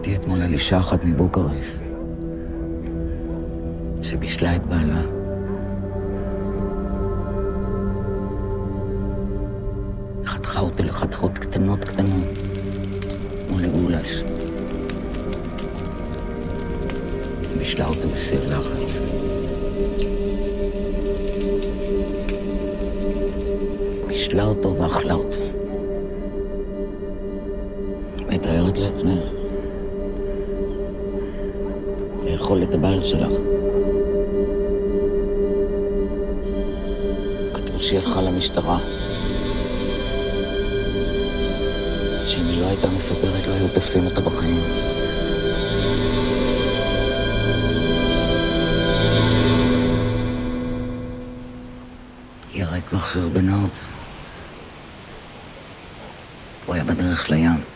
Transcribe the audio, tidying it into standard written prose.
שמעתי אתמול על אישה אחת מבוקרשט שבישלה את בעלה. חתכה אותו לחתיכות קטנות כמו לגולש. בישלה אותו בסיר לחץ. בישלה אותו ואכלה אותו. מתארת לעצמך לאכול את הבעל שלך. כתבו שהיא הלכה למשטרה. שאם היא לא הייתה מספרת, לא היו תופסים אותה בחיים. היא הרי כבר חרבנה אותה. הוא היה בדרך לים.